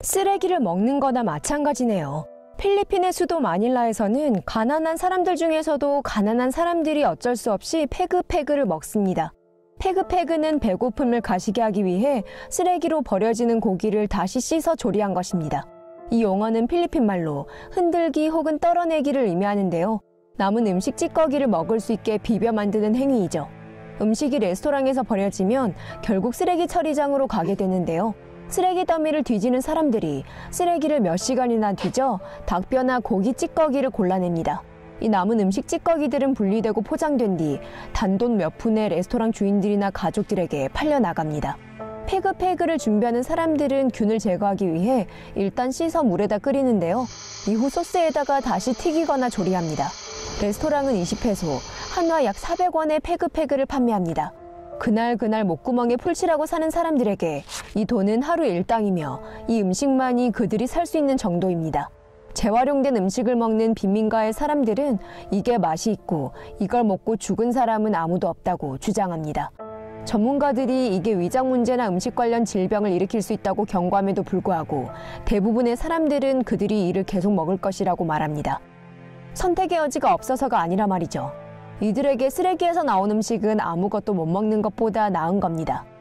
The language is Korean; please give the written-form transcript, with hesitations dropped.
쓰레기를 먹는 거나 마찬가지네요. 필리핀의 수도 마닐라에서는 가난한 사람들 중에서도 가난한 사람들이 어쩔 수 없이 페그페그를 먹습니다. 페그페그는 배고픔을 가시게 하기 위해 쓰레기로 버려지는 고기를 다시 씻어 조리한 것입니다. 이 용어는 필리핀 말로 흔들기 혹은 떨어내기를 의미하는데요. 남은 음식 찌꺼기를 먹을 수 있게 비벼 만드는 행위이죠. 음식이 레스토랑에서 버려지면 결국 쓰레기 처리장으로 가게 되는데요. 쓰레기 더미를 뒤지는 사람들이 쓰레기를 몇 시간이나 뒤져 닭뼈나 고기 찌꺼기를 골라냅니다. 이 남은 음식 찌꺼기들은 분리되고 포장된 뒤 단돈 몇 푼의 레스토랑 주인들이나 가족들에게 팔려나갑니다. 페그페그를 준비하는 사람들은 균을 제거하기 위해 일단 씻어 물에다 끓이는데요. 이후 소스에다가 다시 튀기거나 조리합니다. 레스토랑은 20페소, 한화 약 400원의 페그페그를 판매합니다. 그날 목구멍에 풀칠하고 사는 사람들에게 이 돈은 하루 일당이며 이 음식만이 그들이 살 수 있는 정도입니다. 재활용된 음식을 먹는 빈민가의 사람들은 이게 맛이 있고 이걸 먹고 죽은 사람은 아무도 없다고 주장합니다. 전문가들이 이게 위장 문제나 음식 관련 질병을 일으킬 수 있다고 경고함에도 불구하고 대부분의 사람들은 그들이 이를 계속 먹을 것이라고 말합니다. 선택의 여지가 없어서가 아니라 말이죠. 이들에게 쓰레기에서 나온 음식은 아무것도 못 먹는 것보다 나은 겁니다.